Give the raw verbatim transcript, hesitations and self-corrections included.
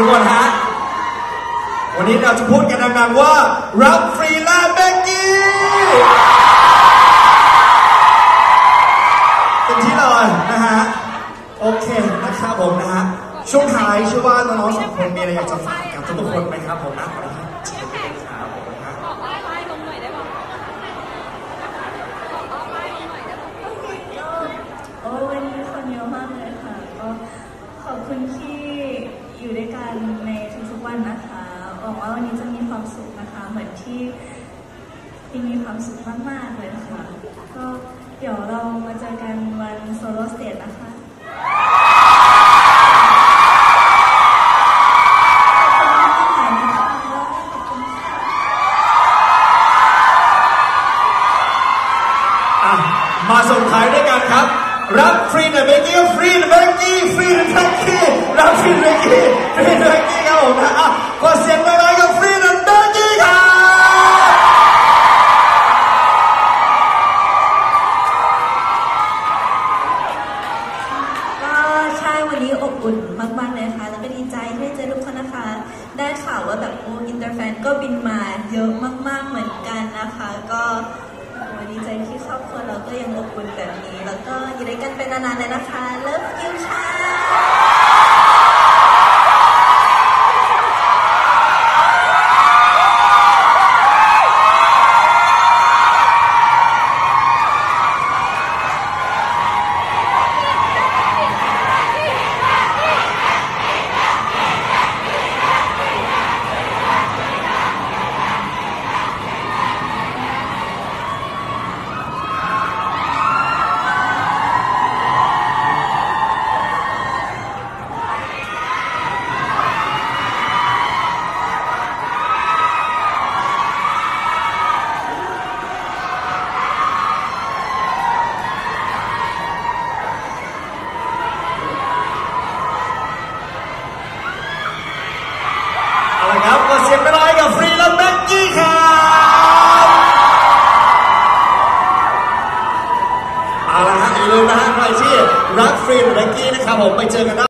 ทุกคนฮะวันนี้เราจะพูดกันดังๆว่ารับฟรีและเบกกี้เต็มที่เลยนะฮะโอเคนะครับผมนะฮะช่วงท้ายเชื่อว่าน้องๆสองคนมีอะไรอยากจะฝากกับทุกคนไหมครับผมนะขอให้เชิญเลยครับผมนะขอป้ายป้ายลงหน่อยได้ไหมขอป้ายลงหน่อยได้ไหมโอ้วันนี้คนเยอะมากเลยค่ะก็ขอบคุณที่อยู่ด้วยกันในทุกๆวันนะคะหวังว่าวันนี้จะมีความสุขนะคะเหมือนที่ที่มีความสุขมากๆเลยค่ะก็เดี๋ยวเรามาเจอกันวันโซโล่สเตจนะคะมาส่งท้ายด้วยกันครับรับฟรีนะเบกกี้ฟรีนะเบกกี้ฟรีนะเบกกี้รับฟรีนะเบกกี้ฟรีนะเบกกี้ครับผมนะอ่ะขอเสียงหน่อยกับฟรีนะเบกกี้ครับก็ใช่วันนี้อบอุ่นมากๆเลยค่ะแล้วก็ดีใจที่ได้เจอทุกคนนะคะได้ข่าวว่าแบบโอ้อินเตอร์แฟนก็บินมาเยอะมากๆเหมือนกันนะคะก็ดีใจที่ครอบครัวเราก็ยังอบอุ่นแบบนี้แล้วก็อยู่ด้วยกันเป็นนานๆเลยนะคะ Love you ค่ะครับก็เสียงไปเลยกับฟรีและเบกกี้ครับเอาละฮะอย่าลืมนะฮะใครที่รักฟรีและเบกกี้นะครับผมไปเจอกันได้